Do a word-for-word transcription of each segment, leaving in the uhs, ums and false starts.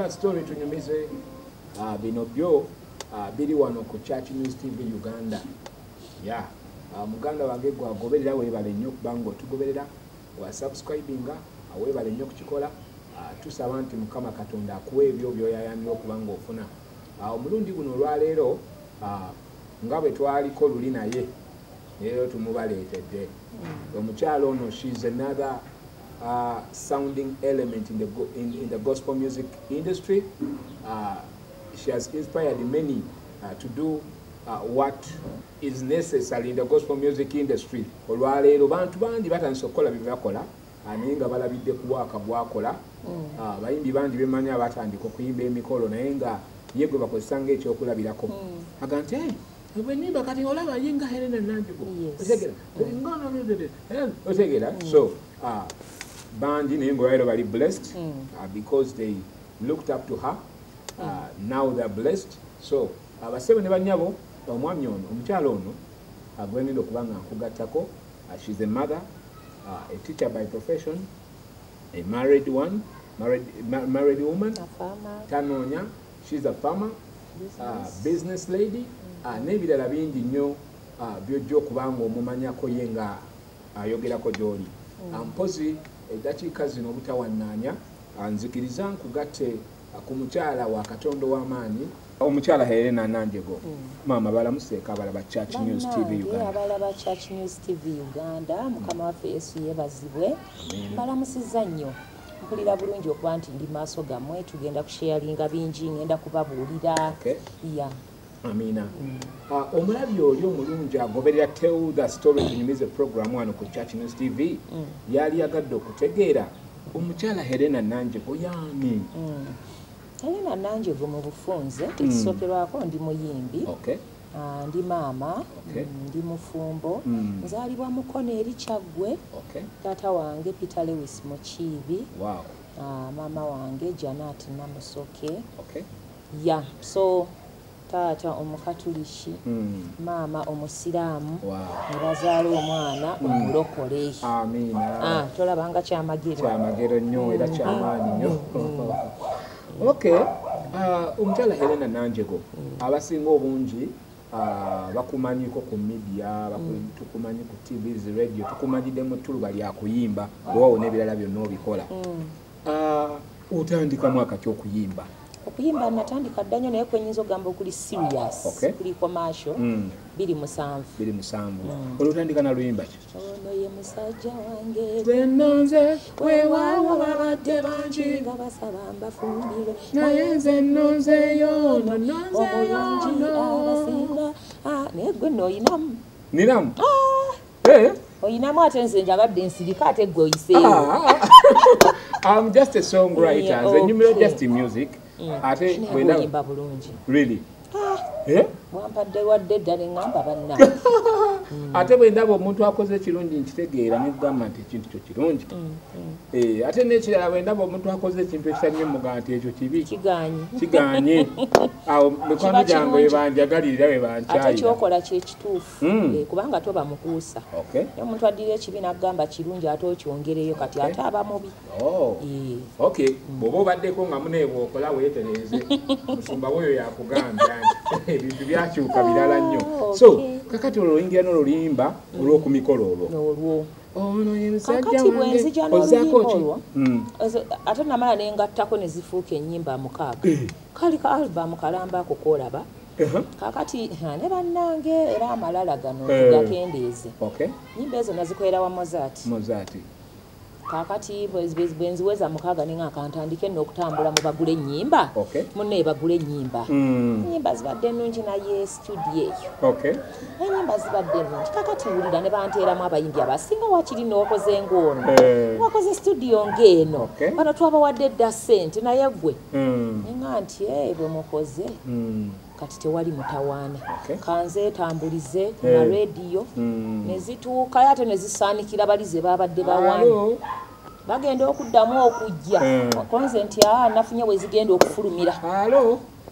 That story tunyumize uh, bino byo uh, biri wano ku Church News T V Uganda. Yeah. Uh, muganda wange gwa goberera webale nnyo kubango tugoberera wa subscribinga webale nnyo kukikola uh, tusaba nti Mukama Katonda akuwe ebyo byoyayamye okubanga ofuna. Uh, omulundi guno olwaleero uh, nga bwe twaliko luli naye leero tumubaleetedde. Mm. Omukyalo ono, she's another uh, sounding element in the, go in, in the gospel music industry. Uh, she has inspired many uh, to do uh, what is necessary in the gospel music industry. Olwaleero bantu bandi batandise okukola bye bakola naye nga balabidde ku bwaka bwakola. Mm. Bayimbi bandi bemanyi abatandika okuyimba emikolo naye nga ye gwe bakozesa ng'ekyokulabirako. Mm. Aga nti wenimba kati olaba yinga Helena Nanjigo. Otegera. Otegera. So uh, bandi naye ng'olwaleero bali blessed uh, because they looked up to her. Uh, now they're blessed. So abasebe ne banyabo omwami ono omukyalo ono agwenera okuba nga nkugattako. Uh, she's a mother, uh, a teacher by profession, a married one, married ma married woman, a farmer. Tanonya, she's a farmer, business, uh, business lady. Mm. Uh, n'ebirala bingi nnyo uh, by'ojja okuba nga omumanyako ye nga ayogerako gy'oli. Mm. Mpozi eddakiika zino obutawannaanya nzikiriza nkugatte uh, ku mukyala wa Katonda w'amaanyi omukyala Helena Nanjigo. Mm. Mama balamuseeka abalaba Church News T V Uganda. Abalaba Church News T V Uganda. Mukama waffe Yesu yeebazibwe. Balamusizza nnyo. Mpulira bulungi okuba nti ndi maaso gammwe tugenda kusharinga bingi ngenda kubabuulira. Okay. Yeah. Amina. Mm. Uh, omulabi oli omulungi agoberera Tell the Story tunyumize program wano ku Church News T V. Mm. Yali yagadde okutegeera omukyala Helena Nanjigo yaani. Mm. Helena Nanjigo mu bufunze ekisookerwako ndi muyimbi. Okay. Uh, ndi maama. Okay. Mm, ndi mufumbo. Mm. Nzaalibwa Mukono eri Kyaggwe. Okay. Taata wange Peter Lewis Mukiibi. Wow. Uh, maama wange Janet Namusoke. Okay. Yeah. So taata omukatuliki. Mm. Maama omusiraamu. Wow. Ne bazaala omwana omulokole. Mm. Amina. Ah, tolabanga kyamagero. Kyamagero nnyo era kyamaanyi nnyo. Okay. Uh, omukyala Helena Nanjigo. Mm. Abasinga obungi uh, bakumanyiko ku media, mm. tukumanyi ku T Vs, radio, tukumanyiddemu tuluba lya kuyimba, lwawo n'ebirala byonna obikola. Mm. Uh, otandika mwaka ki okuyimba? Okuyimba natandika dda nnyo naye kwenyinza ogamba okuli serious. Okay. Kuli commercial. Mm. Biri musanvu. Biri musanvu. Mm. Olutandika na luyimba ki? Ono ye musajja wange. Zenonze weewaawo babadde bangi nga basaba mbafumbire. Naye nze nonzeeyo nonzeeyo abasinga. Ah, naye gwe nno oyinamu. Ninamu? Ah. Eh? Oyinamu ate nze njagadde nsirika ate gwe oyiseeyo. I'm just a songwriter. Yeah, okay. Nze nyumira just music. Mm. Ate bwenda yimba bulungi. Really? Ah. Eh? Wampadde wadde ddala ngamba banna. Mm. Ate bwendaba omuntu akoze kirungi nkitegeera n'egamba nti ekintu kyo kirungi. Mm. Mm. Eh, ate n'ekirala bwendaba omuntu akoze ekintu ekitannye muga nti ekyo kibi. Kiganye. Kiganye. Awo mikono gyange we banjagalirira we bankyayira. Ate kyokola kye kituufu. Mm. Eh, kubanga toba mukuusa. Okay. Omuntu addira ekibi n'agamba kirungi ate okyongereyo kati ate aba mubi. Oh. Eh. Okay. Mm. Bw'oba obaddeko nga muneebwa okola weetereze. Musumba woyo yakugambya nti ebintu byakyuka birala nnyo. So kakati olwoyingira n'olulimba olw'okumikolo olwo. Olwo. Ono ye musajja wange. Kakati bwenzija n'oluyimba olwo. Ate namala ne ngattako ne zifuuka ennyimba mukaaga. Kali ka album kalamba ako koolaba. Kakati ne bannange era amalala gano tugakendeeze. Okay. Nnyimba ezo nazikolera wa Mozart. Mozart. Kakati bwenziweza mukaaga ninga akantandike n'okutambula mu bagule ennyimba. Okay. Munne bagule ennyimba. Mm. Ennyimba zibadde nnungi naye studio eyo. Okay. Ennyimba zibadde nnungi. Kakati wulira ne banteeramu abayimbi abasinga wakiri n'okoze ng'ono. Hey. Wakoze studio ng'eno. Okay. Bano twabawadde dda ssente naye ggwe. Mm. Ninga nti hey, bwe mukoze. Mm. Kati tewali mutawaana. Okay. Kanze tambulize ku hey. Radio. Mm. Nezituuka ate nezisaanikira balize babadde bawaana. Bagenda okuddamu okujja. Mm. Konze nti ah nafunye we zigenda okufulumira. Halo.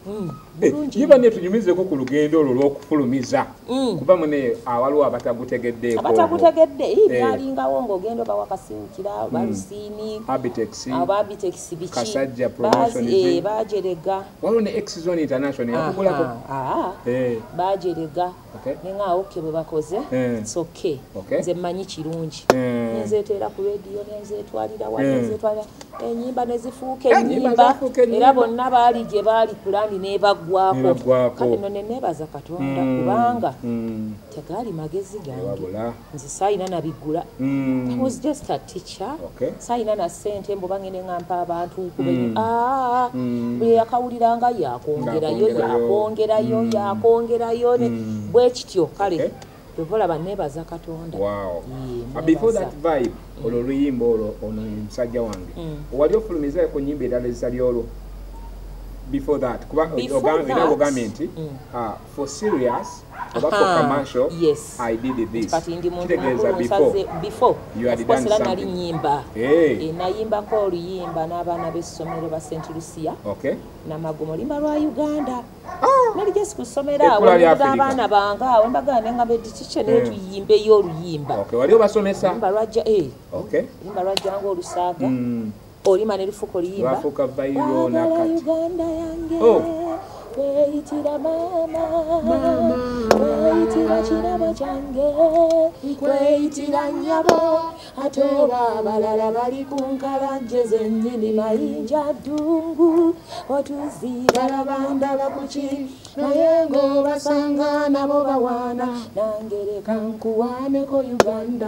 Yiba ne tunyumizeko ku lugendo olwo lw'okufulumiza kuba mune awaliwo abatagutegeddeeko abatagutegedde byalingawo ng'ogenda oba wakasinkira balusini Abitex ababitex biki Kasajja promotion bajerega waliwo ne X Zone International yakugulako bajerega nenga oke bwe bakoze it's okay nze mmanyi kirungi nenzeetera ku radio nenzeetwalira wa nenzeetwalira enyimba nezifuuka enyimba era bonna baali gye baali kulandi nebaggwako kale nno neneebaza Katonda kubanga tegaali magezi gange nze saayina nabigula I was just a teacher saayina na ssente mbu bangene ngampa abantu kubenya bwe yakawuliranga yakongerayo yakongerayo yakongerayo bwe kityo kale tuvola banebaza Katonda. Wow. Yeah, before that vibe mm. olwo luyimbo olwo ono musajja wange mm. wali ofulumiza ku nyimba edala ezitali olwo before that kuba ogambye nti for serious oba for commercial yes. I did this kati ndi muntu before before you had done something nali nyimba hey. e nayimba ko oluyimba n'abaana b'essomero ba Saint Lucia okay na magomo limba lwa Uganda ah. nali just kusomera awo n'abaana banga awo mbagane nga be teacher ne tuyimbe yo oluyimba okay wali obasomesa limba lwajja eh okay limba lwajja ngo olusaaga mm. olima ne lifuko liyimba bafuka bayiro nakati Uganda yange oh weitira mama mama weitira kirabo kyange weitira nyabo atoba abalala bali kunkalanje zennyini mayinja ddungu otuzira banda bakuki naye ng'obasanga nabo bawaana nangereka nkuwaaneko Uganda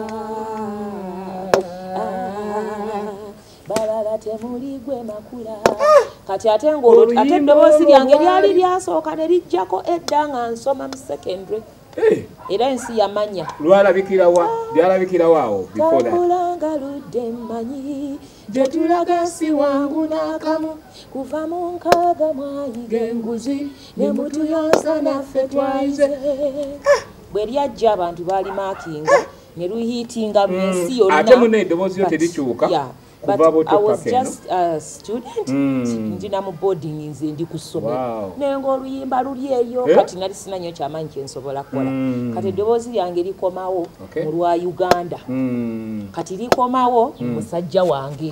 balala temuli gwe makula kati ate ng'olwo ate eddoboozi lyange lyali lyasooka ne lijjako edda nga nsoma mu secondary era ensi yamanya lwalabikirawa lyalabikirawo awo before that kakulanga ludde mmanyi gye tulaga si wangu n'akamu kuva mu nkaaga mwayiga enguzi ne mutuyonsa naffe twayize bwe lyajja abantu baali maakinga ne luhiitinga mu ensi yonna ate mune eddoboozi yo terikyuka But I was just a student ndina mu boarding nze ndi kusomera nengo oluyimba luli eyo kati nali sinanyo kyamanyi kyensobola kukola kati eddoboozi lyange likomawo mu lwa Uganda kati likomawo musajja wange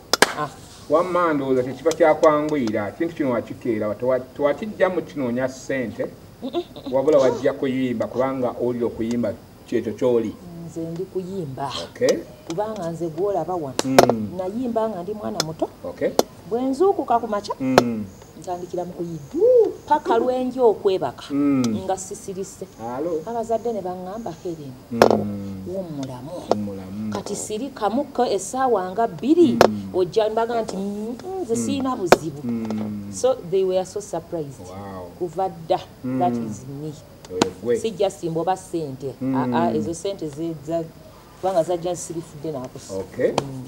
wamma ndowooza kyekiba kyakwanguyira kintu kino wakikeera tewakijja mu kinoonya ssente wabula wajja kuyimba kubanga oli okuyimba kyekyo kyoli nze ndi kuyimba okay kubanga nze gwolaba wano mm. nayimba nga ndi mwana muto okay bwe nzuukuka ku makya mm. ntandikira mu kuyimba paka lwenje okwebaka mm. nga sisirise abazadde ne baŋŋamba Helen mm. womulamu mm. kati siri kamuko essaawa nga bbiri mm. ojja mbaga nti nze mm. siina buzibu mm. so they were so surprised wow. kuva dda mm. that is me sijja simba oba ssente mm. aa ezo ssente zeza kubanga zajja nsirifudde n'akusa okay mm.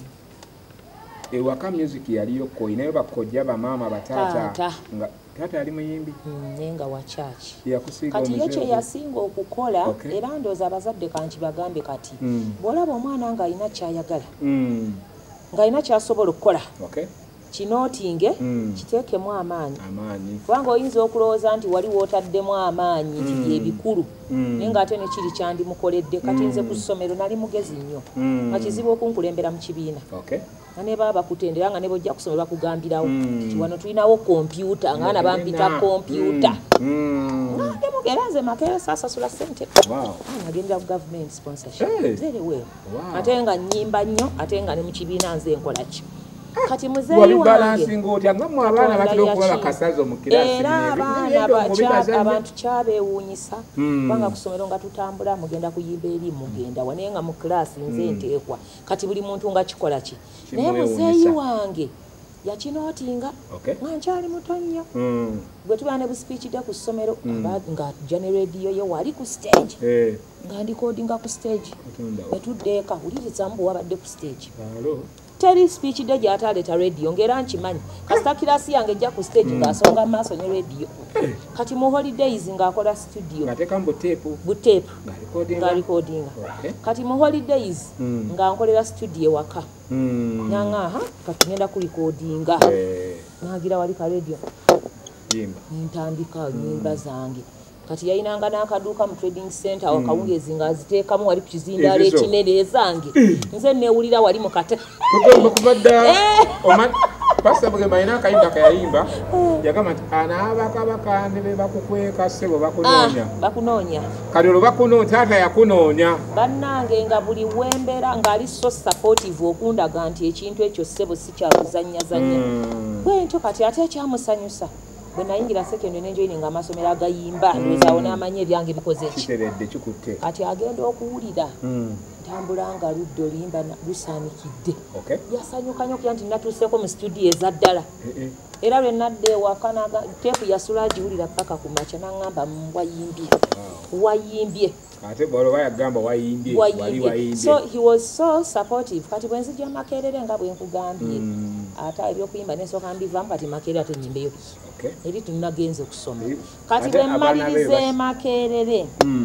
ewaka music yaliyo ko inayo bakojja bamaama bataata nga taata ali muyimbi mm, nenga wa church yakusiga kati yeche yasinga okukola okay. era ndoza abazadde kanchi bagambe kati mm. bolaba omwana nga alina kyayagala mm. nga alina kyasobola okukola okay kinootinge mm. kiteekemu amaanyi amaanyi kubanga oyinza okulowooza nti wali wootaddemu amaanyi nti mm. ebikulu mm. naye ng'ate ne kiri kyandimukoledde kati nze ku ssomero nali mugezi nnyo mm. nga kizibu okunkulembera mu kibiina okay. nga ne baba bakutendera nga ne bojja kusomera bakugambirawo mm. ti wano tulinawo kompyuta ngaana bampita kompyuta mm. ngande mugera nze makeere saasasula ssente wow. nagendera ku government sponsorship hey. very well wow. ate nga nnyimba nnyo ate nga ne mu kibiina nze nkola ki kati muzeeyi wange balansi ng'otya nga mu abaana batera okuba bakasazo mu kirasi era abaana abantu kyabeewuunyisa kubanga ku ssomero nga tutambula mugenda kuyimba eri mugenda wanaye nga mu kirasi nze nteekwa kati buli muntu nga kikola ki naye muzeeyi wange yakinootinga nga nkyali muto nnyo bwe tuba ne busipiikidde ku ssomero nga tujja ne rediyo ye wali ku stage nga ndikodinga ku stage ne tuddeeka wuliriza mbu wabadde ku stage teri speech de gyataleeta radio ngera nkimanyi kasita kirasi yange ejja ku stage mm. ng'asonga maaso ne radio hey. kati mu holidays ng'akola studio ng'ateeka mu buteepu buteepu nga recordinga okay. kati mu holidays mm. nga nkolera studio waka mm. nanga aha kati ngenda ku recordinga hey. nagira wali ka radio ntandika nyimba zange kati yayinanga n'akaduuka mu trading center awo kawungezi nga aziteekamu wali ku kizindaalo ekinene ezange nze neewulira wali mu kate Pastor Bugema alina akayimba kayayimba yagamba nti anaabakabakande be bakukweka ssebo bakunoonya bakunoonya kati olwo bakunoonya taata yakunoonya bannange nga buli wembeera ng'ali so supportive okundaga nti ekintu ekyo ssebo si kyakuzannyazannya bwe ntyo kati ate ekyamusanyusa bwe nayingira secondary nenjoyininga amasomero agayimba ndowooza n'amanya ebyange bikoze eki kati agenda okuwulira ntambula nga ludda oluyimba lusaanikidde yasanyuka nnyo okuya nti natuuseeko mu studio eza ddala era lwe nadda ewaka teepu yasula agiwulira paka ku makya n'aŋŋamba wayimbye wayimbye ate bw'olwo bayagamba wayimbye wali wayimbye so he was so supportive kati bwe nzija Makerere nga bwe nkugambye ate ebyokuyimba nensooka mbivaamu kati Makerere ate nyimbeyo eri tunagenze okusoma kati bwe mmalirize Makerere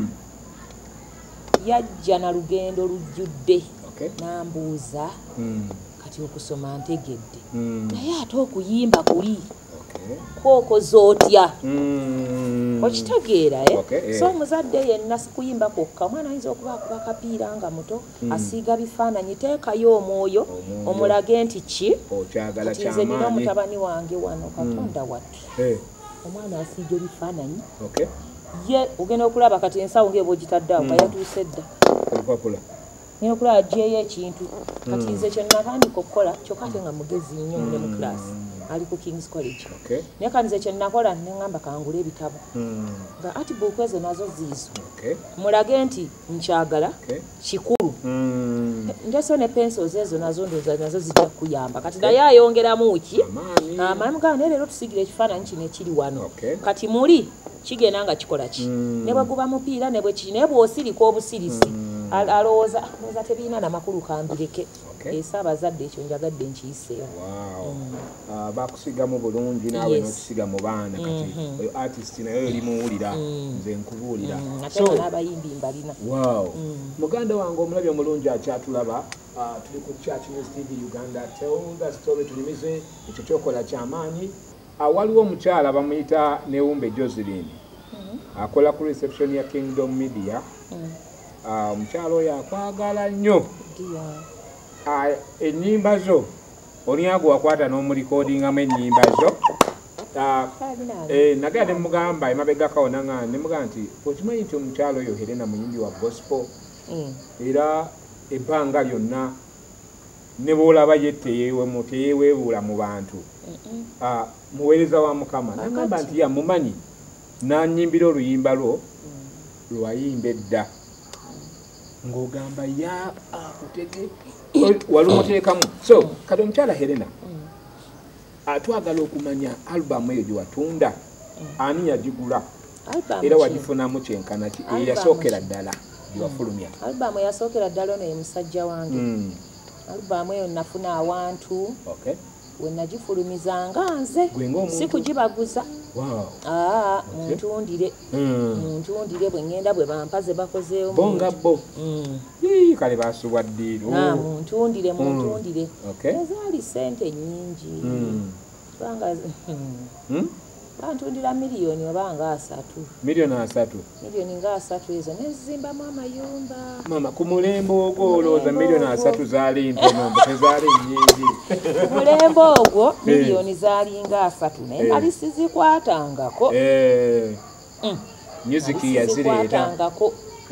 yajja na lugendo lujjudde n'ambuuza kati okusoma ntegedde naye ate okuyimba kuli kwokoza otya okitegeera so omuzadde yenna sikuyimba kwokka omwana ayinza okuba akuba kapiira nga muto asiiga bifaananyi teekayo omwoyo omulage nti ki kati nze nina omutabani wange wano Katonda wattu omwana asiiga ebifaananyi ye ogenda okulaba kati ensawo ng'eba ogitadde awo kayatuuse dda ngenda okulaba gyeyo ekintu kati nze kye natandika okukola kyokka ate nga mugezi nnyo mune mu class ali ku King's College naye kati nze kye nakola neŋŋamba kangula ebitabo nga artbook ezo nazo ziizo mulage nti nkyagala kikulu nteso ne pencils ezo nazo ndowooza nazo zijja kuyamba kati naye ayongeramu ki amaanyi mugamba naye leero tusigira ekifaananyi kino ekiri wano kati muli kigenda nga kikola ki ne bwe guba mupiira ne bwe kiki naye bw'osirika obusirisi alowooza lowooza tebiina namakulu kambireke esa abazadde ekyo njagadde nkiyiseewo bakusigamu bulungi naawe n'okisiga mu baana kati oyo artist naye oli muwulira nze nkubuulira ate nga n'abayimbi mbalina muganda wange omulabi omulungi akyatulaba tuli ku Church News T V Uganda tell the story tulimize ekyo kyokola kyamaanyi waliwo omukyala bamuyita Newumbe Joseline akola ku reception ya Kingdom Media omukyala oyo akwagala nnyo ennyimba zo olinyago wakwata n'omulikodingamu ennyimba zo nagera ne mugamba emabegakawo naŋŋamba ne mugamba nti okimanyi nti omukyala oyo Helena muyimbi wa gospel era ebbanga lyonna ne bw'olaba ye teyeeweebuula mu bantu muweereza wa Mukama naŋŋamba nti yamumanyi n'annyimbira oluyimba lwo lwayimba edda ng'ogamba ya akutege wali umuteekamu so kati omukyala Helena atwagala okumanya alubamu eyo gye watunda ani yagigula era wagifunamu kyenkana ki eyasookera ddala gye wafulumya alubamu eyasookera ddala ono ye musajja wange alubamu eyo nafuna awantu we nagifulumizanga nze si kugibaguza muntundire muntundire bwe ŋŋenda bwe bampa ze bakozeewo bonga bo kale basubwa ddiiro muntundire muntundire ezaali ssente nnyingi kubanga bantundira miliyoni oba nga asatu miliyoni asatu miliyoni nga asatu ezo nezimbamu amayumba mama ku mulembe ogwo olowooza miliyoni asatu zaali ntono tezaali nnyingi ku mulembe ogwo miliyoni zaali nga asatu naye nali sizikwatangako musiki yazireetangako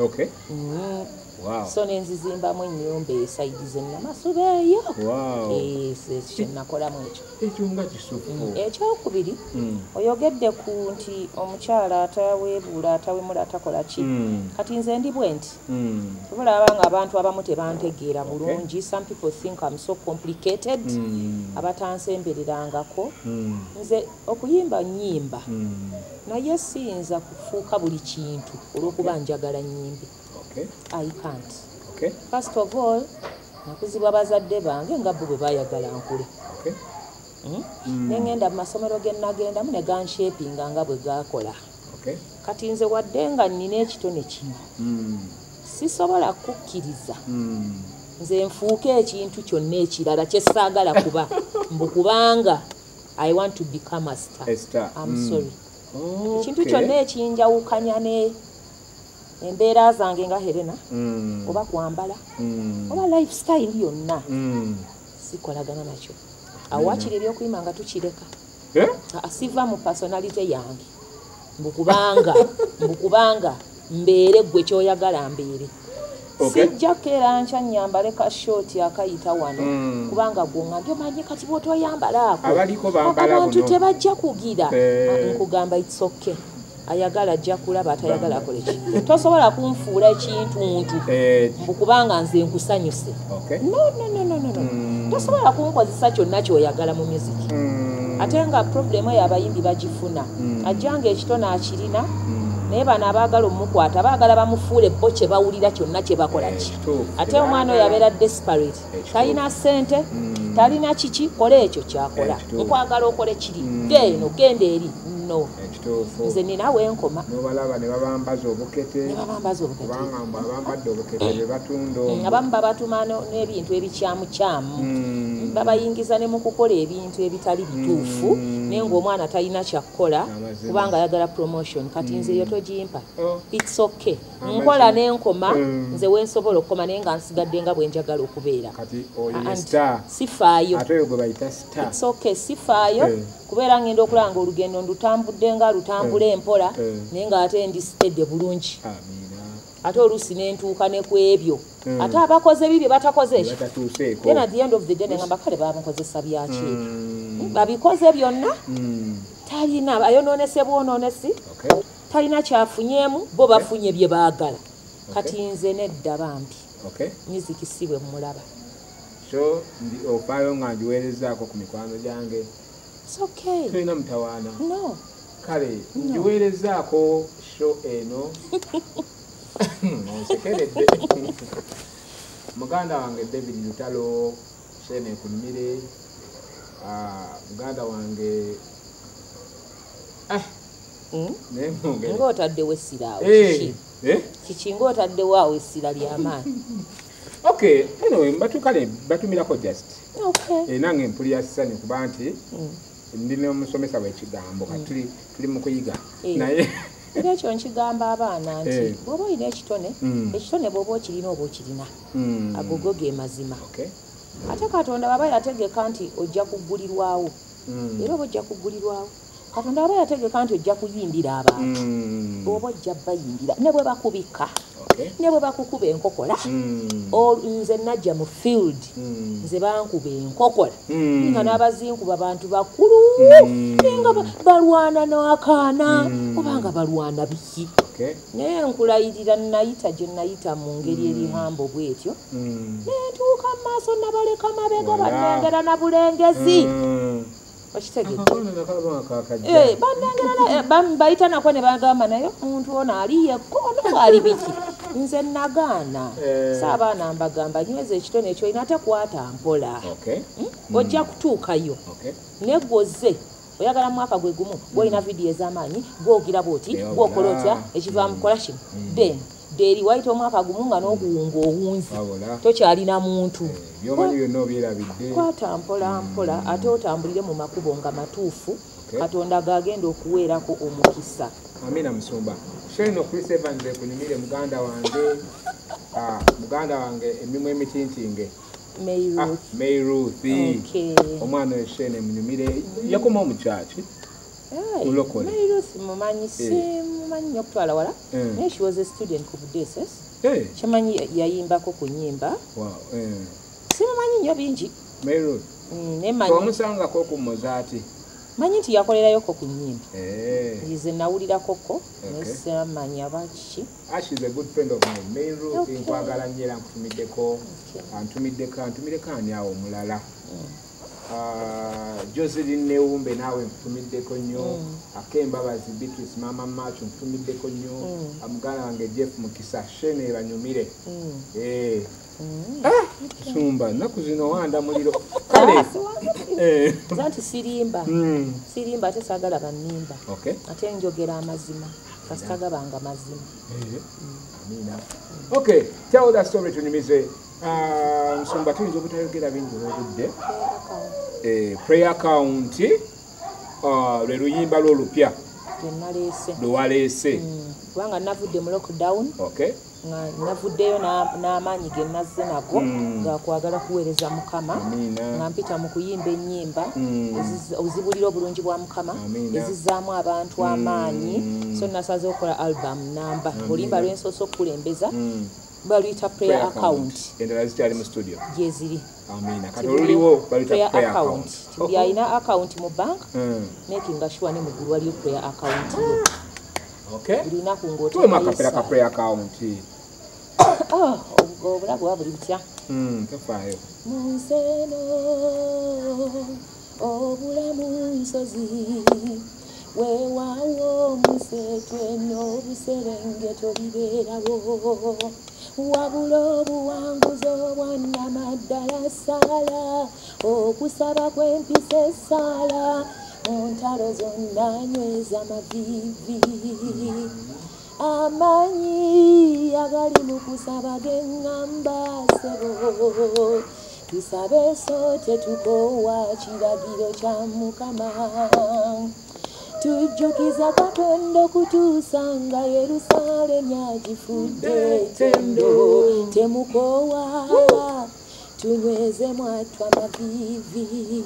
so nenzizimbamu ennyumba esayidi zennamasuba eyo kyenakolamu ekyo ekyo nga kisufu ekyokubiri oyogedde ku nti omukyala ataweebuula atawemula atakola ki kati nze ndi bwe nti tubulaba nga abantu abamu tebantegeera bulungi some people think I'm so complicated abatansembererangako nze okuyimba nnyimba naye siyinza kufuuka buli kintu olw'okuba njagala nnyimbe I can't. Okay. First of all, nakuzibwa bazadde bange nga bo bwe bayagala nkule. Okay. Mm? Mm. Nengenda mu masomero ge nagendamu ne ganshapinga nga bwe gakola. Okay. Kati nze wadde nga nnina ekitone kino. Mm. Sisobola kukkiriza. Mm. Nze nfuuke ekintu kyonna ekirala kye saagala kuba mbu kubanga I want to become a star. A star. I'm mm. sorry. Okay. Kintu kyonna ekinjawukanya ne embeera zange nga Helena mm. oba kwambala mm. oba lifestyle yonna mm. sikolagana nakyo. Awakiri ebyokuyima nga tukireka. Yeah? Asiva mu personality yange. Mbukubanga, mbukubanga mbeere gwe kyoyagala mbeere. Okay. Sijja keera ncha nyambale ka short akayita wano mm. kubanga gonga ndio manye kati boto yambala ako. Abaliko bambala buno. Abantu tebajja kugira. Eh. Nkugamba it's okay. Ayagala ajja kulaba atayagala akole ki. Tosobola kunfuula ekintu ntu. Eh. Mbukubanga nze nkusanyuse. Okay. No no no no no. Mm. Tosobola kunkozesa kyonna kyoyagala mu music. Mm. Ate nga problemu y'abayimbi bagifuna. Mm. Ajjanga ekitona akirina. Mm. Naye bano abaagala omukwata baagala bamufuule bo kye bawulira kyonna kye bakola ki. Ate omwana oyo abeera desperate. Talina ssente, mm. talina kiki, kola ekyo kyakola. Nkwagala okole kiri. Mm. Geeno, genda eri. No. Nze nina wenkoma. Nobalaba ne babambaza obukete. Ne babambaza obukete. Kubanga abambadde obukete be batunda. Mm. Abamu babatuma n'ebintu ebikyamukyamu. Mm. Babayingiza ne mu kukola ebintu ebitali bituufu. Mm. Naye ng'omwana talina kyakkola kubanga ayagala promotion. Kati nze yo tojimpa. Oh. It's okay. Nkola n'enkoma mm. nze wensobola okukoma naye nga nsigadde nga bwe njagala okubeera. Kati oyo star. Sifaayo. Ate yo gwe bayita star. It's okay. Sifaayo. Eh. Kubeera ngenda okulanga olugendo ndutambudde nga lutambula eh. empola eh. naye ng'ate ndisitedde bulungi. Amina. Ate oluusi n'entuuka ne ku ebyo. Mm. Ate abakoze bibyo batakoze ekyo. Batatuuseeko. Then at the end of the day ngamba kale bamukozesa byaki. Mm. Babikoze byonna. Mm. Talina ayonoonese bwonoonesi. Okay. Talina kyafunyemu bo bafunye bye baagala. Okay. Kati nze nedda bambi. Okay. Music siwe mulaba. So ndi opayo nga njiweerezaako ku mikwano gyange. It's okay. Tulina mutawaana. No. Kale njiweerezaako show eno. Onsekeredde. Muganda wange David Lutalo Shene Kunimire. Ah, muganda wange ah mm? Ne ng'otaddewo essira awo kiki eh kiki ng'otaddewo awo essira ly'amaanyi. Okay, anyway, batukale batumirako just. Okay. E nange mpulira ssanyu kuba nti ndine omusomesa w'ekigambo kati tuli tuli mu kuyiga naye era ekyo nkigamba abaana nti bw'oba olina ekitone ekitone bw'oba okirina oba okirina agogo ge mazima. Okay. Ate Katonda baba yategeka nti ojja kuggulirwawo era oba ojja kuggulirwawo Katonda baba yategeka nti ojja kuyimbira abantu bw'oba ojja bayimbira ne bwe bakubika ne bwe bakukuba enkokola nze najja mu field nze bankuba enkokola nga n'abazinkuba bantu bakulu nga balwana n'akaana kubanga balwana biki naye nkulayirira nayita gye nayita mu ngeri erihambo bwetyo nentuuka mu maaso nabaleka mabega bannengera na bulengezi bayita nako ne bagamba naye omuntu ono aliye kono ali biki nze nagaana saabaana mbagamba nyweza ekitone ekyo olina tekwata mpola ojja kutuukayo negwoze oyagala mwaka gwe gumu gwolina vidiyo ez'amaanyi gwogira bwoti gwokola otya ekivaamu kola kino then deri wayita omwaka gumu nga n'oguwunga owunzi tokyalina muntu kwata mpola mpola ate otambulire mu makubo nga matuufu Katonda gagenda okuweerako omukisa. Amina Musumba. Sheno Chris Evans Kunimire muganda wange ah muganda wange emimwe emitintinge May Ruth. Ah, May Ruth. Okay. Omwana w'Shene Munimire yakoma mu church. Hey, May Ruth mumanyi si mumanyi nnyo kutwala wala. Naye she was a student ku Budeses. Hey. Kimanyi yayimbako ku nnyimba. Wow. Eh. Si mumanyi nnyo bingi. May Ruth. Mm, ne manyi. Omusangako ku Mozati. Manyi nti yakolerayoko ku nnyimba. Eh. Nze nawulira koko. Nesa manya baki. Ah, she's a good friend of mine. May Ruth nkwagala nnyo era nkutumiddeko. Antumiddeko antumiddeko ani awo omulala. Uh, Joseline Neumbe nawe nkutumiddeko nnyo. Akembabazi Beatrice Mama Macho nkutumiddeko nnyo. Amugala wange Jeff Mukisa Shene banyumire. Eh. Ah, Sumba naku zino wanda muliro. Kale. Eh. Zanti sirimba. Sirimba ate sagala banimba. Okay. Ate njogera amazima. Kasitaga banga mazima. Eh. Amina. Okay, tell that story to Nimize. Uh, Sumba tuyinza obutayogera bingi obudde. Eh, prayer account lwe luyimba lw'olupya lwe waleese kubanga navudde mu lockdown nga navuddeyo n'amaanyi ge nazze nago nga kwagala kuweereza Mukama nga mpita mu kuyimba ennyimba ozibulira obulungi bwa Mukama ezizzaamu abantu amaanyi so nasaze okukola album namba oluyimba lwensoose okukulembeza baluyita prayer account endala zikyali mu studio gye ziri kati oluliwo baluyita prayer account tibuli alina account mu bank making sure ne muggulu waliyo prayer account buli lunaku ng'oteekapera ka prayer account obulabu bwa buli butya tefaayo mu nsi eno obulamu nsozi weewaawo omusetwe n'obuserengeto bibeerawo wabula obuwanguzi obwannamaddala saala okusaba kw'empisa essaala mu ntalo zonna nyweza mavivi amaanyi agali mu kusaba geŋŋamba sebo tusabe so tetukoowa kiragiro kya Mukama tujjukiza Katonda okutuusanga Yerusaalemi agifudde ettendo temukoowa tunyweze mwattu amavivi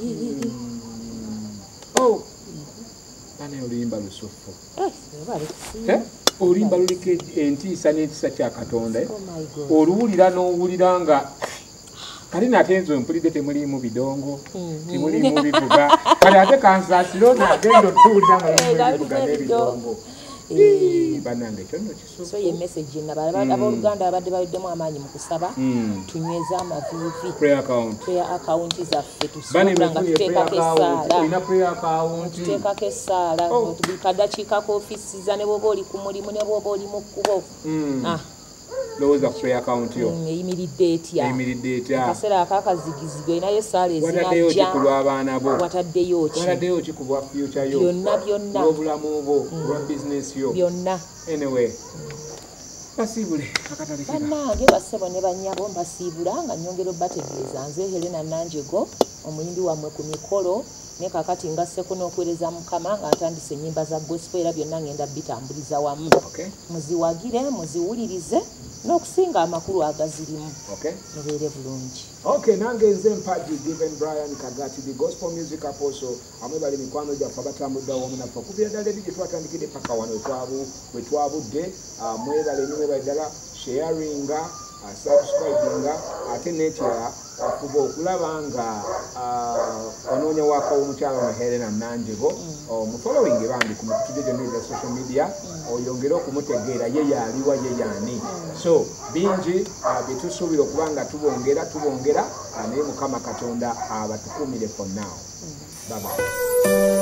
bana oluyimba lusufu oluyimba luliko entiisa n'entiisa kya Katonda oluwulira n'owulira nga kali nate enzo mpulidde temulimu bidongo temulimu bivuga kali ate kansaasiro nagenda otuwulira nga bivuga n'ebidongo banange ekyo nno kisufu so ye message nabala abooluganda abadde baweddemu amaanyi mu kusaba tunyweze amavivi prayer account prayer account zaffe tusobola nga tuteekako essaala olina prayer account tuteekako essaala buli kadakiika kofiisiza ne bwoba oli ku mulimu ne bwoba oli mu kkubo lowooza ku prayer account yo eyimiridde etya eyimiridde etya akaseera akakazigizibwa erinayo essaala ezinajja ki ku lw'abaana bo wataddeyo ki wataddeyo ki ku bwa future yo byonna byonna n'obulamu bwo olwa business yo byonna anyway basiibule akatale bannange bassebo ne bannyabo mbasiibula nga nnyongera obbategeeza nze Helena Nanjego omuyimbi wammwe ku mikolo ne kakati ngasseko n'okuweereza Mukama nga ntandise ennyimba za gospel era byonna ngenda bitambuliza wamu muziwagire muziwulirize n'okusinga amakulu agazirimu mubeere bulungi okay nange nze mpaji Given Brian Kagati the gospel music apostle amwe bali mikwano gyaffe abatambudde awamu naffe okubira ddala ebi gye twatandikidde paka wano we twabudde mwebale nnyo mwebale ddala sharinga subscribinga ate n'ekirala afuba okulaba nga onoonya waka w'omukyala ono Helena Nanjego omufollowing bambi ku mikutu gyonna eza social media oyongere okumutegeera ye yaaliwa ye yaani so bingi byetusuubira okuba nga tubongera tubongera naye Mukama Katonda abatukuumire for now. Bye bye.